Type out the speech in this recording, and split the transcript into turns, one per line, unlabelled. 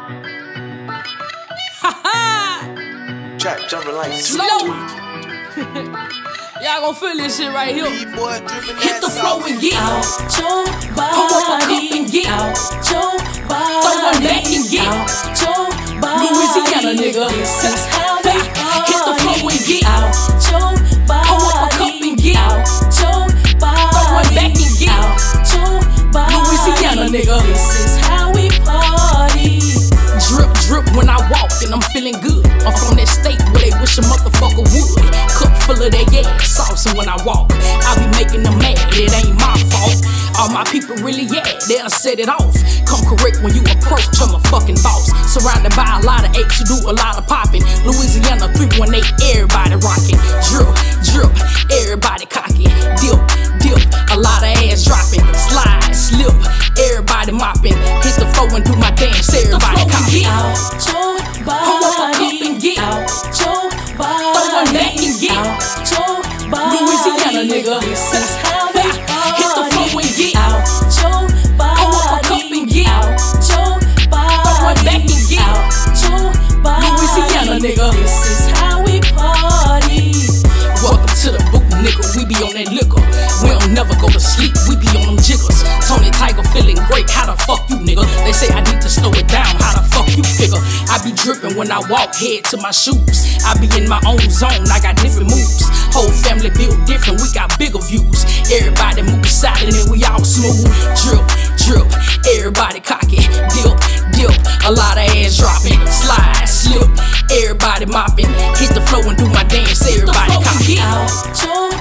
Trap jumping like
slow. Y'all gon' feel this shit right here. Hit the flow and get out your body. Come up a cup and get out your body. Throw one back and get out your body. Louisiana nigga, this is how we party. Hit the flow and get out your body. Come up a cup and get out your body. Throw one back and get out your body. Louisiana nigga, this is how we party. Drip, drip when I walk and I'm feeling good. I'm from that state where they wish a motherfucker would. Cup full of that ass sauce, and when I walk, I be making them mad. It ain't my fault. All my people really they'll set it off. Come correct when you approach, I'm a fucking boss. Surrounded by a lot of apes who do a lot of popping. Louisiana 318, everybody rocking. Drip, drip, everybody cocky. Dip, dip, a lot of ass dropping. Slide, slip, everybody mopping. Hit the floor and do my dance, everybody cocky.
Out your body.
Come up a cup and get
out your body.
Throw one back and get
out your body.
Louisiana nigga,
this is how we party.
Hit the floor and get
out your body.
Come up a cup and get
out your body.
Throw one back and get
out your body.
Louisiana nigga,
this is how we party.
Welcome to the boot, nigga. We be on that liquor. We don't never go to sleep. We be on them jiggers. Tony Tiger feeling great. How the fuck you, nigga? They say I need to slow it down. How the fuck you figure? I be dripping when I walk, head to my shoes. I be in my own zone. I got different moves. Whole family built different. We got bigger views. Everybody move silent and we all smooth. Drip, drip. Everybody cocky. Dip, dip. A lot of ass dropping. Slide, slip. Everybody mopping. Hit the floor and do my dance. Everybody cocky.
Out your